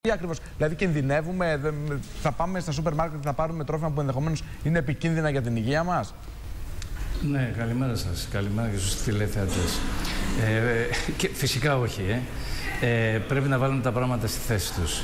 Ακριβώς. Δηλαδή, κινδυνεύουμε, θα πάμε στα σούπερ μάρκετ και θα πάρουμε τρόφιμα που ενδεχομένως είναι επικίνδυνα για την υγεία μας. Ναι, καλημέρα σας. Καλημέρα και στους τηλεθεατές. Και φυσικά όχι. Πρέπει να βάλουμε τα πράγματα στη θέση τους.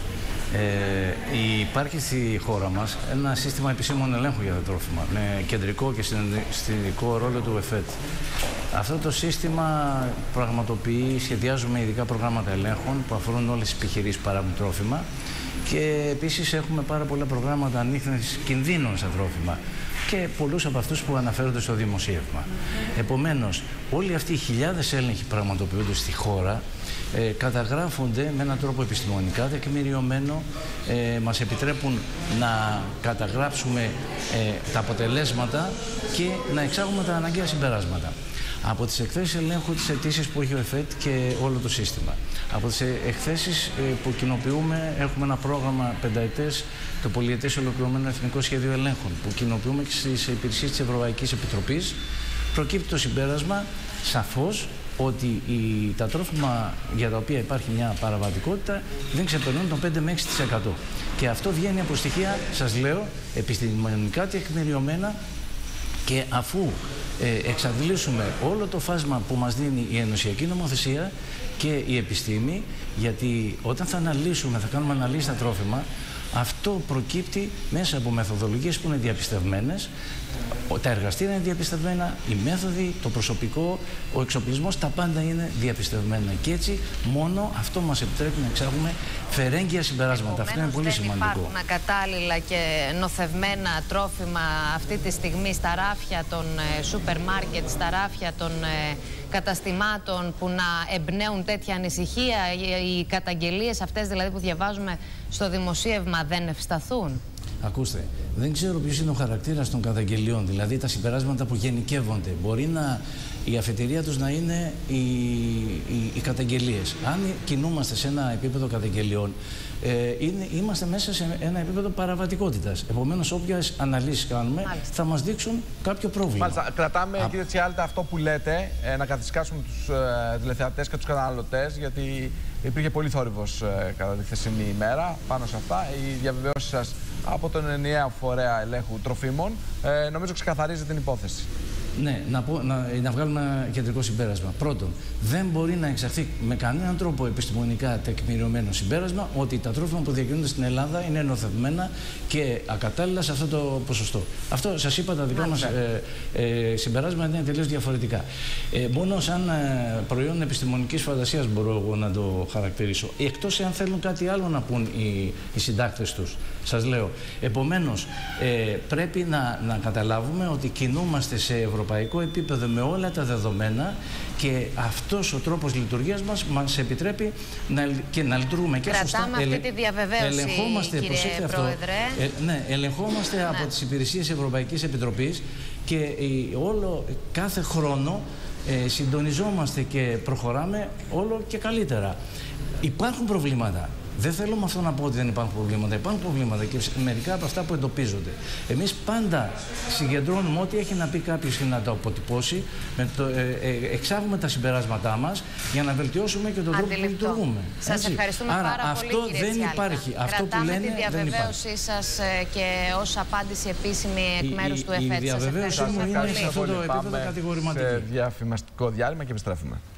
Υπάρχει στη χώρα μας ένα σύστημα επισήμων ελέγχου για τα τρόφιμα, με κεντρικό και συντηρητικό ρόλο του ΕΦΕΤ. Αυτό το σύστημα πραγματοποιεί, σχεδιάζουμε ειδικά προγράμματα ελέγχων που αφορούν όλες τις επιχειρήσεις που παράγουν τρόφιμα και επίσης έχουμε πάρα πολλά προγράμματα ανίχνευσης κινδύνων στα τρόφιμα και πολλούς από αυτούς που αναφέρονται στο δημοσίευμα. Επομένως, όλοι αυτοί οι χιλιάδες έλεγχοι που πραγματοποιούνται στη χώρα καταγράφονται με έναν τρόπο επιστημονικά τεκμηριωμένο, μας επιτρέπουν να καταγράψουμε τα αποτελέσματα και να εξάγουμε τα αναγκαία συμπεράσματα. Από τις εκθέσεις ελέγχου, τις αιτήσεις που έχει ο ΕΦΕΤ και όλο το σύστημα. Από τις εκθέσεις που κοινοποιούμε, έχουμε ένα πρόγραμμα πενταετές, το πολυετές ολοκληρωμένο εθνικό σχέδιο ελέγχων, που κοινοποιούμε και στις υπηρεσίες της Ευρωπαϊκής Επιτροπής. Προκύπτει το συμπέρασμα σαφώς ότι τα τρόφιμα για τα οποία υπάρχει μια παραβατικότητα δεν ξεπερνούν το 5 με 6%. Και αυτό βγαίνει από στοιχεία, σας λέω, επιστημονικά τεκμηριωμένα, και αφού εξαντλήσουμε όλο το φάσμα που μας δίνει η ενωσιακή νομοθεσία και η επιστήμη, γιατί όταν θα κάνουμε αναλύσεις στα τρόφιμα, αυτό προκύπτει μέσα από μεθοδολογίες που είναι διαπιστευμένες, τα εργαστήρια είναι διαπιστευμένα, οι μέθοδοι, το προσωπικό, ο εξοπλισμός, τα πάντα είναι διαπιστευμένα. Και έτσι μόνο αυτό μας επιτρέπει να εξάγουμε φερέγγια συμπεράσματα. Αυτό είναι πολύ σημαντικό. Δεν υπάρχουν ακατάλληλα και νοθευμένα τρόφιμα αυτή τη στιγμή στα ράφια των σούπερ μάρκετ, στα ράφια των καταστημάτων που να εμπνέουν τέτοια ανησυχία? Οι καταγγελίες αυτές δηλαδή που διαβάζουμε στο δημοσίευμα δεν ευσταθούν? Ακούστε, δεν ξέρω ποιος είναι ο χαρακτήρας των καταγγελιών, δηλαδή τα συμπεράσματα που γενικεύονται. Μπορεί η αφετηρία τους να είναι οι καταγγελίες. Αν κινούμαστε σε ένα επίπεδο καταγγελιών, είμαστε μέσα σε ένα επίπεδο παραβατικότητας. Επομένως, όποιες αναλύσεις κάνουμε θα μας δείξουν κάποιο πρόβλημα. Μάλιστα. Κρατάμε, κύριε Τσιάλτα, αυτό που λέτε, να καθισκάσουμε τους τηλεθεατές και τους καταναλωτές, γιατί υπήρχε πολύ θόρυβος κατά τη χθεσινή ημέρα πάνω σε αυτά. Οι διαβεβαιώσεις σας από τον ενιαίο φορέα ελέγχου τροφίμων νομίζω ξεκαθαρίζει την υπόθεση. Ναι, να βγάλουμε ένα κεντρικό συμπέρασμα. Πρώτον, δεν μπορεί να εξαχθεί με κανέναν τρόπο επιστημονικά τεκμηριωμένο συμπέρασμα ότι τα τρόφιμα που διακινούνται στην Ελλάδα είναι νοθευμένα και ακατάλληλα σε αυτό το ποσοστό. Αυτό σας είπα, τα δικά μας συμπεράσματα είναι τελείως διαφορετικά. Μόνο σαν προϊόν επιστημονικής φαντασίας μπορώ εγώ να το χαρακτηρίσω. Εκτός εάν θέλουν κάτι άλλο να πούν οι συντάκτες τους. Σας λέω. Επομένως, πρέπει να καταλάβουμε ότι κινούμαστε σε ευρωπαϊκό επίπεδο με όλα τα δεδομένα και αυτός ο τρόπος λειτουργίας μας επιτρέπει να λειτουργούμε και σωστά. Κρατάμε αυτή τη διαβεβαίωση, κύριε Πρόεδρε. Ελεγχόμαστε από τις υπηρεσίες Ευρωπαϊκής Επιτροπής και κάθε χρόνο συντονιζόμαστε και προχωράμε όλο και καλύτερα. Υπάρχουν προβλήματα. Δεν θέλω με αυτό να πω ότι δεν υπάρχουν προβλήματα. Υπάρχουν προβλήματα και μερικά από αυτά που εντοπίζονται. Εμείς πάντα συγκεντρώνουμε ό,τι έχει να πει κάποιος και να το αποτυπώσει, εξάγουμε τα συμπεράσματά μας για να βελτιώσουμε και τον τρόπο που λειτουργούμε. Σας ευχαριστούμε πάρα πολύ, κύριε Τσιάλτα. Δεν υπάρχει. Αυτό που λένε, τη διαβεβαίωσή σας και ως απάντηση επίσημη εκ μέρους του ΕΦΕΤ. Η διαβεβαίωσή μου είναι σε αυτό το επίπεδο κατηγορηματική. Σε διαφημιστικό διάλειμμα και επιστρέφουμε.